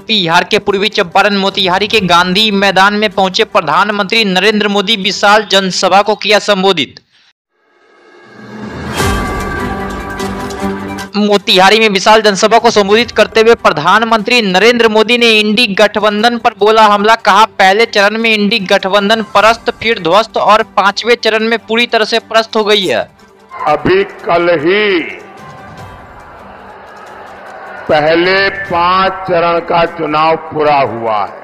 बिहार के पूर्वी चंपारण मोतिहारी के गांधी मैदान में पहुंचे प्रधानमंत्री नरेंद्र मोदी विशाल जनसभा को किया संबोधित। मोतिहारी में विशाल जनसभा को संबोधित करते हुए प्रधानमंत्री नरेंद्र मोदी ने इंडी गठबंधन पर बोला हमला। कहा पहले चरण में इंडी गठबंधन परास्त, फिर ध्वस्त और पांचवें चरण में पूरी तरह से परास्त हो गई है। अभी कल ही पहले 5 चरण का चुनाव पूरा हुआ है।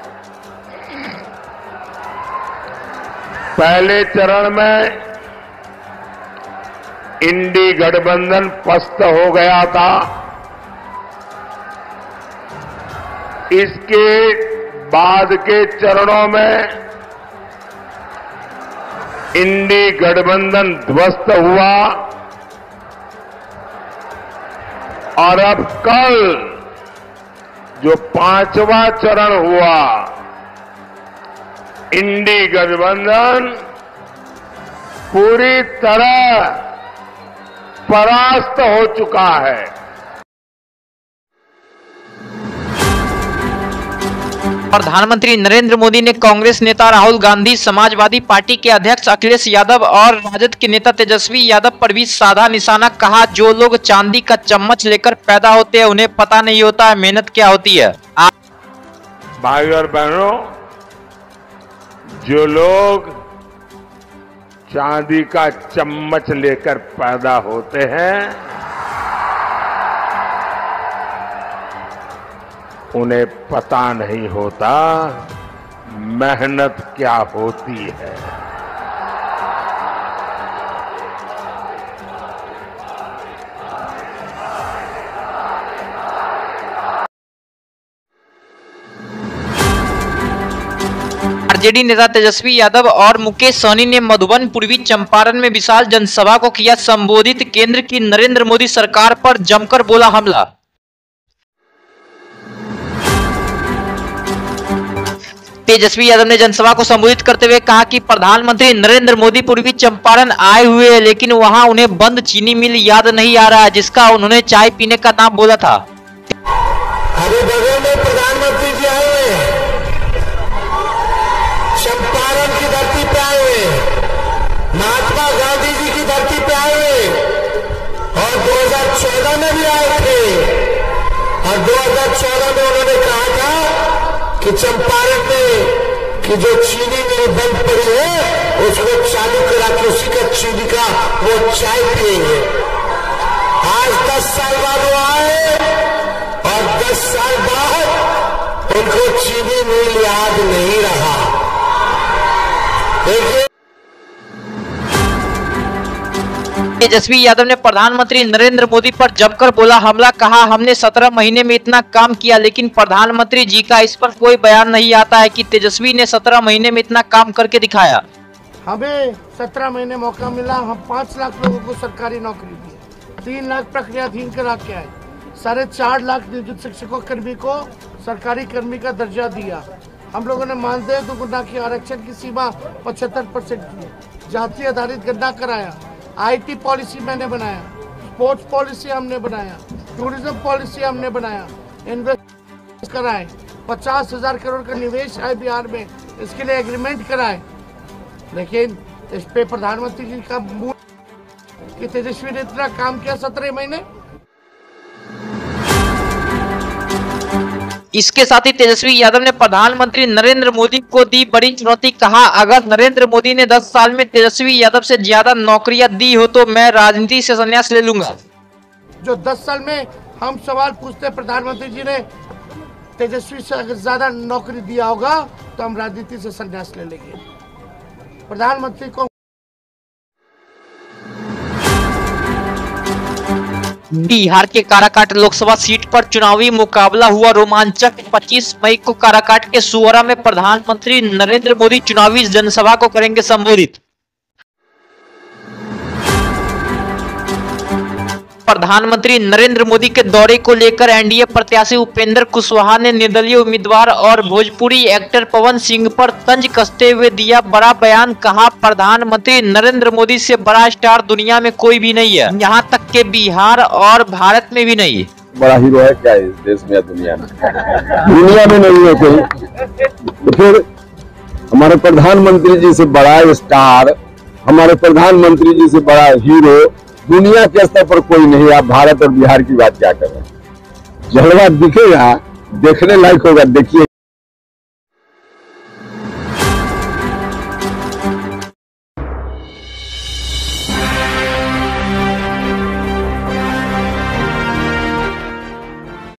पहले चरण में इंडी गठबंधन पस्त हो गया था। इसके बाद के चरणों में इंडी गठबंधन ध्वस्त हुआ और अब कल जो 5वां चरण हुआ, इंडी गठबंधन पूरी तरह परास्त हो चुका है। प्रधानमंत्री नरेंद्र मोदी ने कांग्रेस नेता राहुल गांधी, समाजवादी पार्टी के अध्यक्ष अखिलेश यादव और राजद के नेता तेजस्वी यादव पर भी साधा निशाना। कहा जो लोग चांदी का चम्मच लेकर पैदा होते हैं उन्हें पता नहीं होता है मेहनत क्या होती है। भाई और बहनों, जो लोग चांदी का चम्मच लेकर पैदा होते हैं उन्हें पता नहीं होता मेहनत क्या होती है। आरजेडी नेता तेजस्वी यादव और मुकेश सहनी ने मधुबन, पूर्वी चंपारण में विशाल जनसभा को किया संबोधित। केंद्र की नरेंद्र मोदी सरकार पर जमकर बोला हमला। तेजस्वी यादव ने जनसभा को संबोधित करते हुए कहा कि प्रधानमंत्री नरेंद्र मोदी पूर्वी चंपारण आए हुए हैं, लेकिन वहां उन्हें बंद चीनी मिल याद नहीं आ रहा है जिसका उन्होंने चाय पीने का नाम बोला था। अरे बगल में प्रधानमंत्री जी आए हुए, चंपारण की धरती पे आए हुए, महात्मा गांधी जी की धरती पे आए हुए और 2014 में भी आए थे और 2014 में उन्होंने कहा था कि चंपारण में कि जो चीनी मिल बंद पड़ी है उसको चालू करा के उसी का चीनी का वो चाय पिएंगे। आज 10 साल बाद वो आए और 10 साल बाद उनको चीनी मिल याद नहीं रहा। देखिए, तेजस्वी यादव ने प्रधानमंत्री नरेंद्र मोदी पर जमकर बोला हमला। कहा हमने 17 महीने में इतना काम किया, लेकिन प्रधानमंत्री जी का इस पर कोई बयान नहीं आता है कि तेजस्वी ने 17 महीने में इतना काम करके दिखाया। हमें 17 महीने मौका मिला, हम 5 लाख लोगों को सरकारी नौकरी दी, 3 लाख प्रक्रियाधीन करा के आए, 4.5 लाख नियोजित शिक्षकों कर्मी को सरकारी कर्मी का दर्जा दिया। हम लोगों ने मानदेय दुगुना की, आरक्षण की सीमा 75% की, जाति आधारित गणना कराया, IT पॉलिसी मैंने बनाया, स्पोर्ट्स पॉलिसी हमने बनाया, टूरिज्म पॉलिसी हमने बनाया, इन्वेस्ट कराए, 50,000 करोड़ का निवेश आए बिहार में, इसके लिए एग्रीमेंट कराए। लेकिन इस पे प्रधानमंत्री जी का मूड कि तेजस्वी ने इतना काम किया 17 महीने। इसके साथ ही तेजस्वी यादव ने प्रधानमंत्री नरेंद्र मोदी को दी बड़ी चुनौती। कहा अगर नरेंद्र मोदी ने 10 साल में तेजस्वी यादव से ज्यादा नौकरियां दी हो तो मैं राजनीति से संन्यास ले लूंगा। जो 10 साल में हम सवाल पूछते प्रधानमंत्री जी ने तेजस्वी से अगर ज्यादा नौकरी दिया होगा तो हम राजनीति से संन्यास ले लेंगे। प्रधानमंत्री को बिहार के काराकाट लोकसभा सीट पर चुनावी मुकाबला हुआ रोमांचक। 25 मई को काराकाट के सुअरा में प्रधानमंत्री नरेंद्र मोदी चुनावी जनसभा को करेंगे संबोधित। प्रधानमंत्री नरेंद्र मोदी के दौरे को लेकर एनडीए प्रत्याशी उपेंद्र कुशवाहा ने निर्दलीय उम्मीदवार और भोजपुरी एक्टर पवन सिंह पर तंज कसते हुए दिया बड़ा बयान। कहा प्रधानमंत्री नरेंद्र मोदी से बड़ा स्टार दुनिया में कोई भी नहीं है, यहाँ तक के बिहार और भारत में भी नहीं। बड़ा हीरो है क्या इस देश में या दुनिया में? दुनिया में नहीं है कोई। तो फिर हमारे प्रधानमंत्री जी से बड़ा स्टार, हमारे प्रधानमंत्री जी से बड़ा हीरो दुनिया के स्तर पर कोई नहीं। आप भारत और बिहार की बात क्या कर रहे हैं? जलवा दिखेगा, देखने लायक होगा, देखिए।